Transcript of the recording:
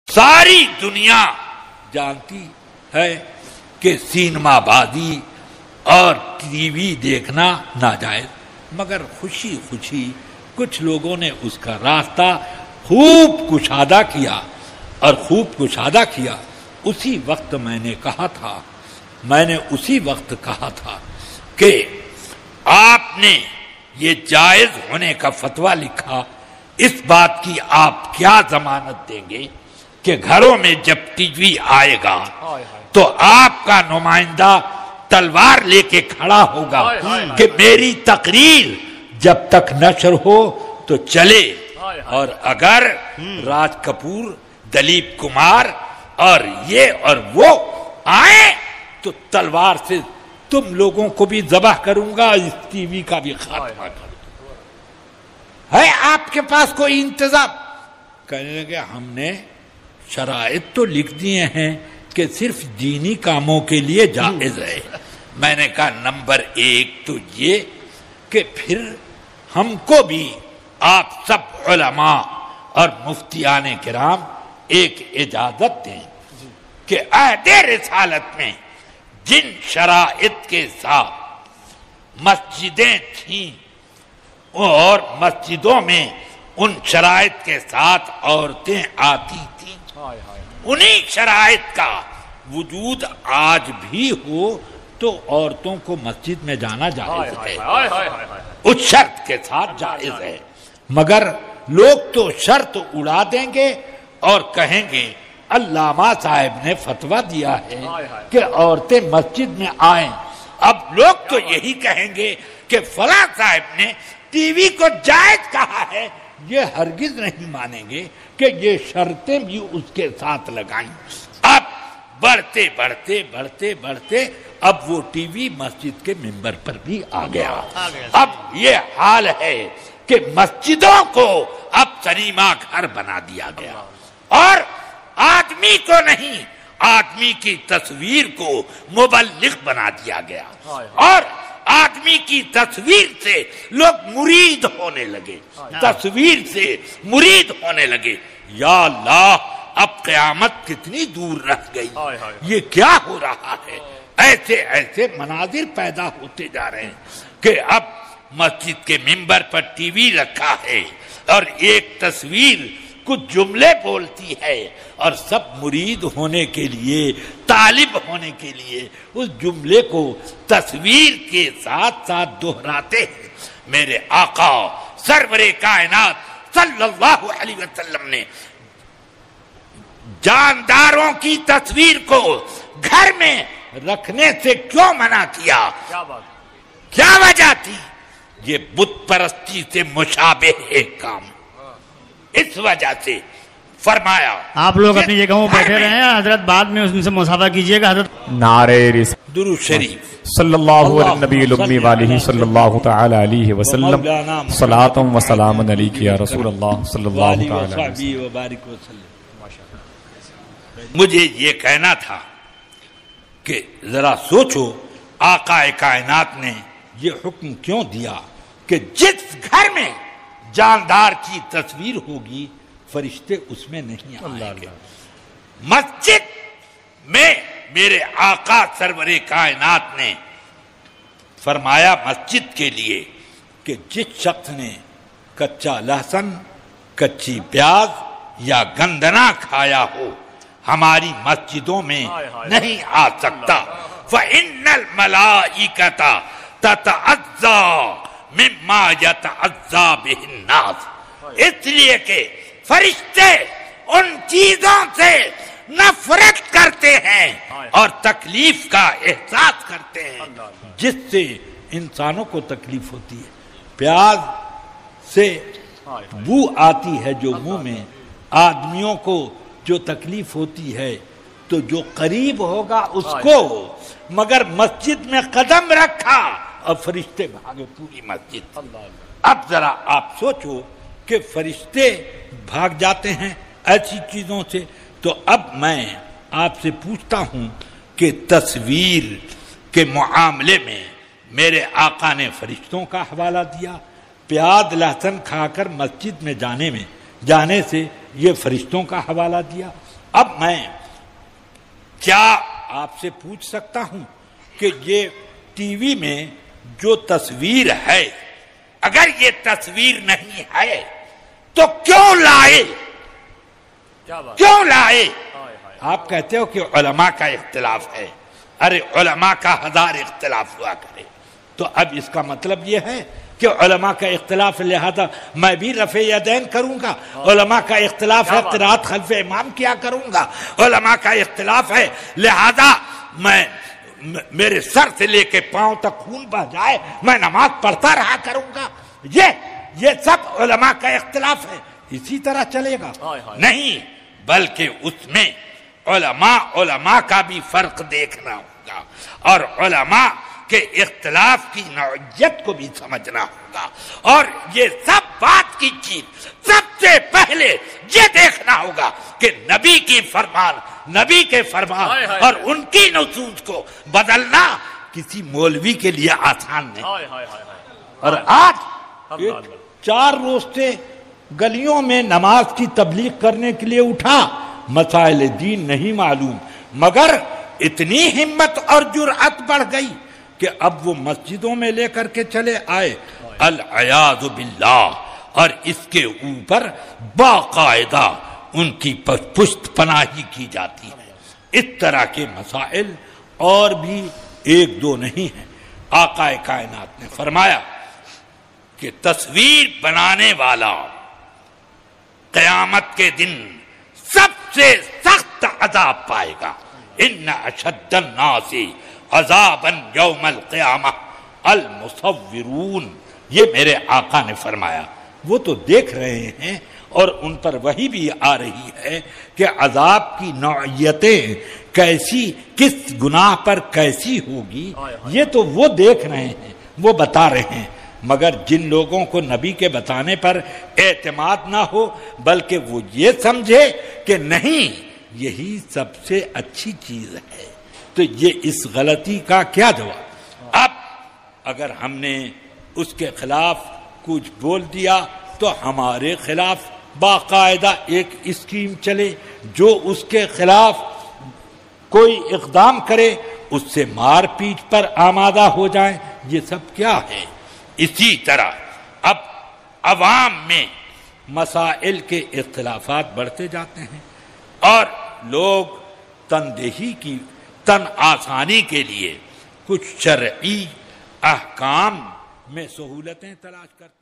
ساری دنیا جانتی ہے کہ سینما بازی اور ٹی وی دیکھنا ناجائز، مگر خوشی خوشی کچھ لوگوں نے اس کا راستہ خوب کشادہ کیا اسی وقت میں نے اسی وقت کہا تھا کہ آپ نے یہ جائز ہونے کا فتویٰ لکھا، اس بات کی آپ کیا ضمانت دیں گے کہ گھروں میں جب ٹی وی آئے گا تو آپ کا نمائندہ تلوار لے کے کھڑا ہوگا کہ میری تقریر جب تک نشر ہو تو چلے، اور اگر راج کپور، دلیپ کمار اور یہ اور وہ آئے تو تلوار سے تم لوگوں کو بھی ذبح کروں گا، اس ٹی وی کا بھی خاتمہ کروں گا۔ ہے آپ کے پاس کوئی انتظام؟ کہنے لگے ہم نے شرائط تو لکھ دیے ہیں کہ صرف دینی کاموں کے لیے جائز ہے۔ میں نے کہا نمبر 1 تو یہ کہ پھر ہم کو بھی آپ سب علماء اور مفتیان کرام ایک اجازت دیں کہ عہد رسالت میں جن شرائط کے ساتھ مسجدیں تھیں اور مسجدوں میں ان شرائط کے ساتھ عورتیں آتی تھیں، انہی شرائط کا وجود آج بھی ہو تو عورتوں کو مسجد میں جانا جائز ہے، اس شرط کے ساتھ جائز ہے۔ مگر لوگ تو شرط اڑا دیں گے اور کہیں گے علامہ صاحب نے فتویٰ دیا ہے کہ عورتیں مسجد میں آئیں۔ اب لوگ تو یہی کہیں گے کہ فلاں صاحب نے ٹی وی کو جائز کہا ہے، یہ ہرگز نہیں مانیں گے کہ یہ شرطیں بھی اس کے ساتھ لگائیں۔ اب بڑھتے اب وہ ٹی وی مسجد کے ممبر پر بھی آ گیا۔ اب یہ حال ہے کہ مسجدوں کو اب سنیما گھر بنا دیا گیا، اور آدمی کو نہیں، آدمی کی تصویر کو مبلغ بنا دیا گیا، اور آدمی کی تصویر سے لوگ مرید ہونے لگے۔ یا اللہ، اب قیامت کتنی دور رہ گئی، یہ کیا ہو رہا ہے؟ ایسے مناظر پیدا ہوتے جا رہے ہیں کہ اب مسجد کے ممبر پر ٹی وی رکھا ہے اور ایک تصویر کچھ جملے بولتی ہے، اور سب مرید ہونے کے لیے، طالب ہونے کے لیے اس جملے کو تصویر کے ساتھ دہراتے ہیں۔ میرے آقا سرور کائنات صلی اللہ علیہ وسلم نے جانداروں کی تصویر کو گھر میں رکھنے سے کیوں منع کیا؟ کیا وجہ تھی؟ یہ بت پرستی سے مشابہ ایک کام، اس وجہ سے فرمایا۔ آپ لوگ اپنی جگہوں بیٹھے رہے ہیں، حضرت بعد میں ان سے مصافحہ کیجئے گا۔ حضرت نعرہ رسالت، درود شریف صلی اللہ علیہ نبی الامی والہ صلی اللہ تعالی علیہ وسلم، صلاۃ و سلام علیک یا رسول اللہ صلی اللہ تعالی علیہ وسلم۔ مجھے یہ کہنا تھا کہ ذرا سوچو آقا کائنات نے یہ حکم کیوں دیا کہ جس گھر میں جاندار کی تصویر ہوگی فرشتے اس میں نہیں آئیں گے۔ مسجد میں میرے آقا سرور کائنات نے فرمایا مسجد کے لیے کہ جس شخص نے کچا لہسن، کچی پیاز یا گندنا کھایا ہو ہماری مسجدوں میں نہیں آ سکتا۔ فَإِنَّ الْمَلَائِكَةَ تَتَعَزَّى مِمَّا يَتَعَزَّى بِهِ النَّاسِ، اس لیے کہ فرشتے ان چیزوں سے نفرت کرتے ہیں اور تکلیف کا احساس کرتے ہیں جس سے انسانوں کو تکلیف ہوتی ہے۔ پیاز سے بو آتی ہے جو منہ میں، آدمیوں کو جو تکلیف ہوتی ہے تو جو قریب ہوگا اس کو، مگر مسجد میں قدم رکھا اور فرشتے بھاگے پوری مسجد۔ اب ذرا آپ سوچو کہ فرشتے بھاگ جاتے ہیں ایسی چیزوں سے، تو اب میں آپ سے پوچھتا ہوں کہ تصویر کے معاملے میں میرے آقا نے فرشتوں کا حوالہ دیا، پیاز لہسن کھا کر مسجد میں جانے سے یہ فرشتوں کا حوالہ دیا، اب میں کیا آپ سے پوچھ سکتا ہوں کہ یہ ٹی وی میں جو تصویر ہے، اگر یہ تصویر نہیں ہے تو کیوں لائے؟ کیوں لائے؟ آپ کہتے ہو کہ علماء کا اختلاف ہے. ارے علماء کا 1000 اختلاف ہوا کرے، تو اب اس کا مطلب یہ ہے کہ علماء کا اختلاف لہذا میں بھی رفع یدین کروں گا. علماء کا اختلاف ہے قرات خلف امام کیا کروں گا. علماء کا اختلاف ہے لہذا میں میرے سر سے لے کے پاؤں تک خون بہ جائے میں نماز پڑھتا رہا کروں گا. یہ سب علماء کا اختلاف ہے. اسی طرح چلے گا؟ نہیں، بلکہ اس میں علماء کا بھی فرق دیکھنا ہوگا اور علماء کے اختلاف کی نوعیت کو بھی سمجھنا ہوگا. اور یہ سب بات کی چیز سب سے پہلے یہ دیکھنا ہوگا کہ نبی کے فرمان اور ان کی نصوص کو بدلنا کسی مولوی کے لیے آسان نہیں. اور آج 4 روز سے گلیوں میں نماز کی تبلیغ کرنے کے لیے اٹھا، مسائل دین نہیں معلوم، مگر اتنی ہمت اور جرأت بڑھ گئی کہ اب وہ مسجدوں میں لے کر کے چلے آئے. العیاذ باللہ. اور اس کے اوپر باقاعدہ ان کی پشت پناہی کی جاتی ہے. اس طرح کے مسائل اور بھی 1-2 نہیں ہیں. آقا کائنات نے فرمایا کہ تصویر بنانے والا قیامت کے دن سب سے سخت عذاب پائے گا. ان اشد الناس عذابا یوم القیامہ المصورون. یہ میرے آقا نے فرمایا. وہ تو دیکھ رہے ہیں اور ان پر وحی بھی آ رہی ہے کہ عذاب کی نوعیتیں کیسی، کس گناہ پر کیسی ہوگی، یہ تو وہ دیکھ رہے ہیں، وہ بتا رہے ہیں. مگر جن لوگوں کو نبی کے بتانے پر اعتماد نہ ہو بلکہ وہ یہ سمجھے کہ نہیں یہی سب سے اچھی چیز ہے، تو یہ اس غلطی کا کیا جواب؟ اب اگر ہم نے اس کے خلاف کچھ بول دیا تو ہمارے خلاف باقاعدہ ایک اسکیم چلے، جو اس کے خلاف کوئی اقدام کرے اس سے مار پیٹ پر آمادہ ہو جائیں. یہ سب کیا ہے؟ اسی طرح اب عوام میں مسائل کے اختلافات بڑھتے جاتے ہیں اور لوگ تن آسانی کے لیے کچھ شرعی احکام میں سہولتیں تلاش کرتے ہیں.